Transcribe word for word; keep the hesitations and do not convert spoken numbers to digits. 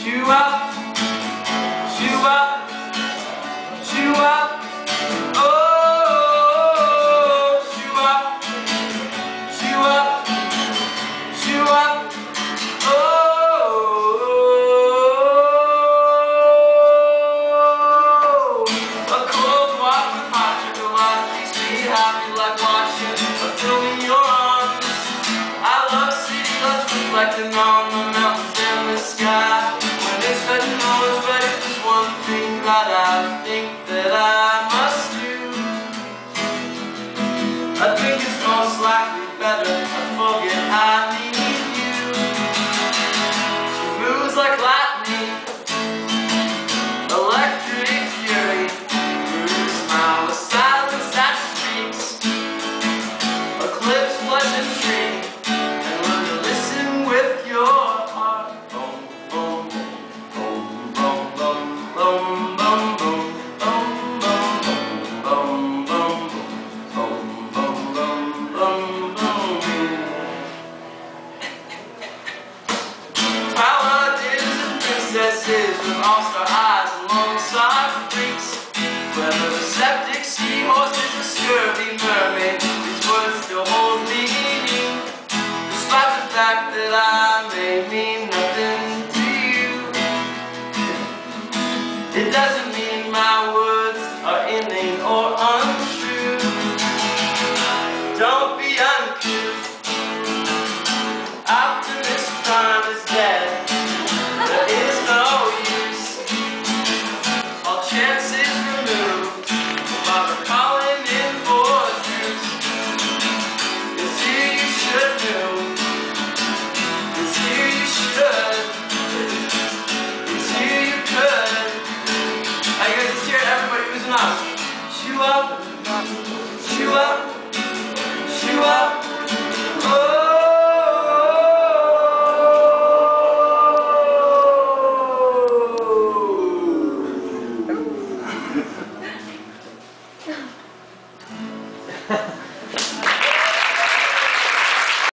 Shoe up, shoe up, shoe up. Oh, shoe up, shoe up, shoe up. Oh, a cold walk with hot chocolate makes me happy like watching a film in your arms. I love city lights reflecting on the mountains and the sky. When it's heading north, but if there's one thing that I think that I must do, I think it's most likely better I forget I need you. She moves like lightning, electric fury, through smile with silence that speaks, eclipse pleasant tree, and learn to listen with your heart. Boom, boom, boom, boom, boom, boom, boom, boom, boom, boom, boom, boom, boom, boom, boom, boom. Paladins and princesses with all-star eyes and long-side freaks, whether the septic seahorses or scurvy mermaid, these words still hold meaning, despite the fact that I may mean nothing to you. It doesn't mean my words are inane or untrue. Don't be uncouth. Optimist prime is dead. There is no use. All chances removed. Barbara calling in for truth. It's here you should know. It's here you should. It's here you could. I guess it's here everybody who's not. Shoe up. Shoe up.